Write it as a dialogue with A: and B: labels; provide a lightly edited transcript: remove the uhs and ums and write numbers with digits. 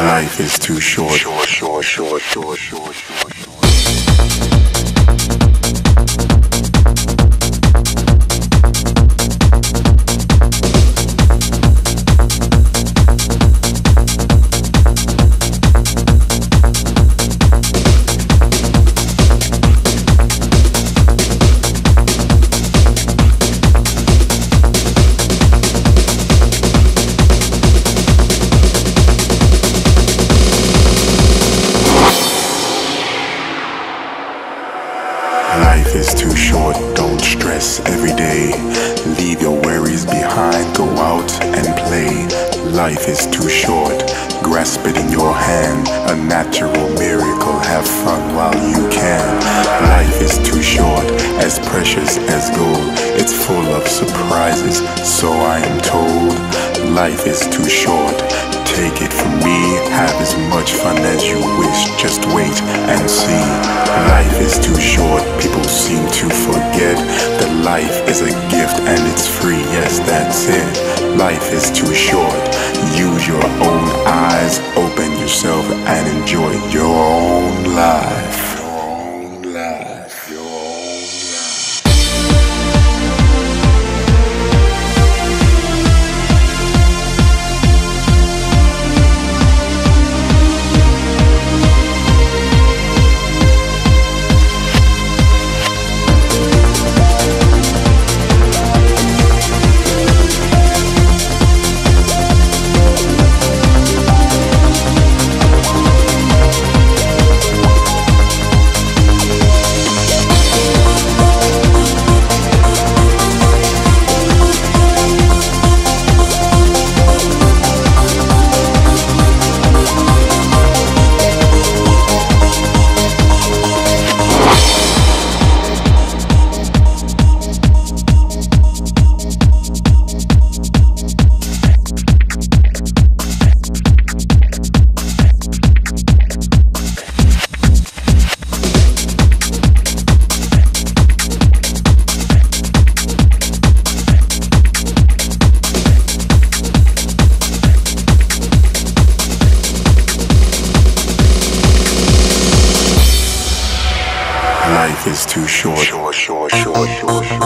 A: Life is too short. Short, short, short, short, short, short, short. Life is too short, don't stress every day. Leave your worries behind, go out and play. Life is too short, grasp it in your hand. A natural miracle, have fun while you can. Life is too short, as precious as gold. It's full of surprises, so I am told. Life is too short, take it from me. Have as much fun as you wish, just wait and see. Life is too short, people seem to forget that life is a gift and it's free, yes, that's it. Life is too short, use your own eyes, open yourself and enjoy your own life. Your own life, your own life. Life is too short. Short, short, short, short, short.